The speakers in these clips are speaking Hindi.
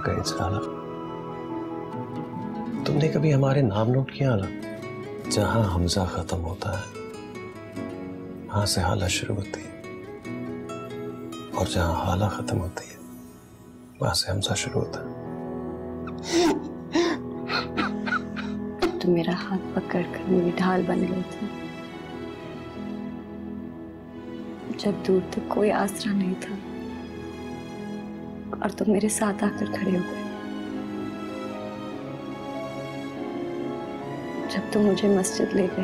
गए साला। तुमने कभी हमारे नाम नोट किया ना? जहां हमजा खत्म होता है वहां से हाला शुरू होती है, और जहां हाला खत्म होती है वहां से हमजा शुरू होता है। तो मेरा हाथ पकड़कर मेरी ढाल बन गई थी। जब दूर तक कोई आसरा नहीं था और तुम मेरे साथ आकर खड़े हो गए। जब तुम मुझे मस्जिद ले गए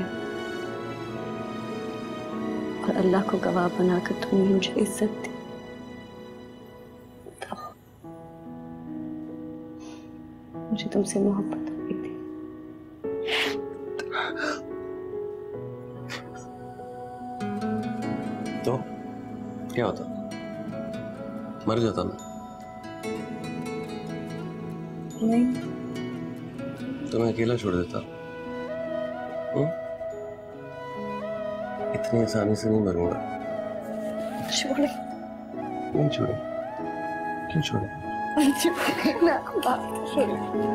और अल्लाह को गवाह बनाकर तुमने मुझे इज्जत दी, तब मुझे तुमसे मोहब्बत हो गई थी। तो क्या होता? मर जाता ना? नहीं, तुम्हें अकेला छोड़ देता। इतनी आसानी से नहीं मरूंगा। छोड़े। नहीं छोड़े। क्यों छोड़े? छोड़े ना, बात छोड़े।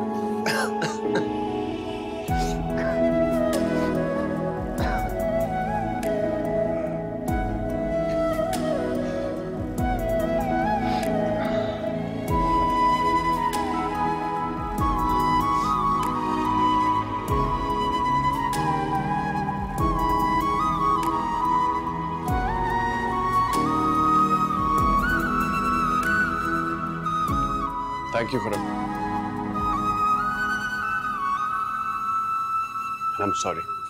Thank you, Khurram. And I'm sorry.